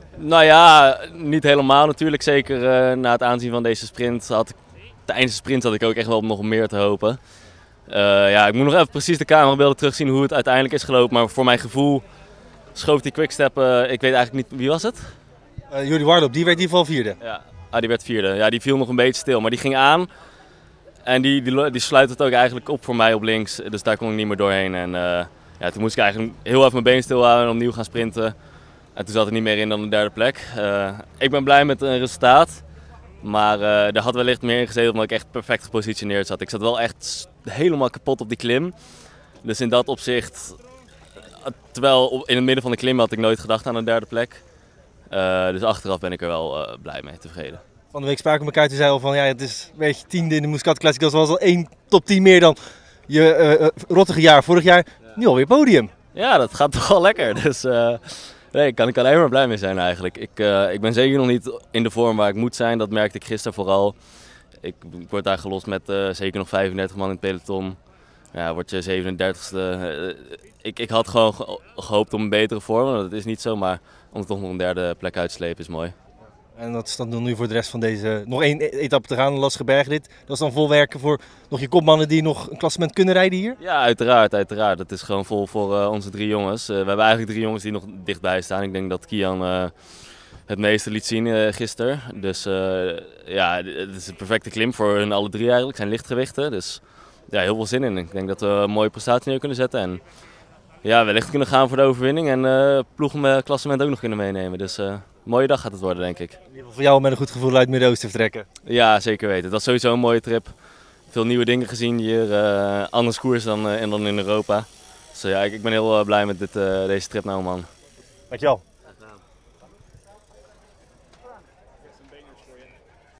Nou ja, niet helemaal natuurlijk. Zeker na het aanzien van deze sprint tijdens de sprint had ik ook echt wel op nog meer te hopen. Ja, ik moet nog even precies de camerabeelden terugzien hoe het uiteindelijk is gelopen. Maar voor mijn gevoel schoof die quickstep, ik weet eigenlijk niet, wie was het? Jordi Warloop, die werd in ieder geval vierde. Ja, die werd vierde. Ja, die viel nog een beetje stil, maar die ging aan. En die sluit het ook eigenlijk op voor mij op links. Dus daar kon ik niet meer doorheen. En ja, toen moest ik eigenlijk heel even mijn been stilhouden en opnieuw gaan sprinten. En toen zat er niet meer in dan de derde plek. Ik ben blij met het resultaat. Maar er had wellicht meer in gezeten omdat ik echt perfect gepositioneerd zat. Ik zat wel echt helemaal kapot op die klim. Dus in dat opzicht, terwijl in het midden van de klim had ik nooit gedacht aan een derde plek. Dus achteraf ben ik er wel blij mee, tevreden. Van de week spraken we elkaar, toen zei al van ja, het is een beetje tiende in de Muscat Classic. Dat was al 1 top 10 meer dan je rottige jaar vorig jaar. Ja. Nu alweer podium. Ja, dat gaat toch wel lekker. Dus nee, kan ik alleen maar blij mee zijn eigenlijk. Ik ben zeker nog niet in de vorm waar ik moet zijn. Dat merkte ik gisteren vooral. Ik word daar gelost met zeker nog 35 man in het peloton. Ja, word je 37ste. Ik had gewoon gehoopt op een betere vorm. Dat is niet zo, maar om toch nog een derde plek uit te slepen is mooi. En dat is dan nu voor de rest van deze nog 1 etappe te gaan, een lastige bergrit. Dat is dan vol werken voor nog je kopmannen die nog een klassement kunnen rijden hier? Ja, uiteraard. Het is gewoon vol voor onze 3 jongens. We hebben eigenlijk 3 jongens die nog dichtbij staan. Ik denk dat Kian het meeste liet zien gisteren. Dus ja, het is een perfecte klim voor hun alle 3 eigenlijk. Het zijn lichtgewichten, dus ja, heel veel zin in. Ik denk dat we een mooie prestatie neer kunnen zetten. En ja, wellicht kunnen gaan voor de overwinning en ploegen met klassement ook nog kunnen meenemen. Dus een mooie dag gaat het worden, denk ik. In ieder geval voor jou met een goed gevoel uit Midden-Oosten vertrekken. Ja, zeker weten. Dat is sowieso een mooie trip. Veel nieuwe dingen gezien hier, anders koers dan in Europa. Dus ja, ik ben heel blij met deze trip naar Oman. Dankjewel.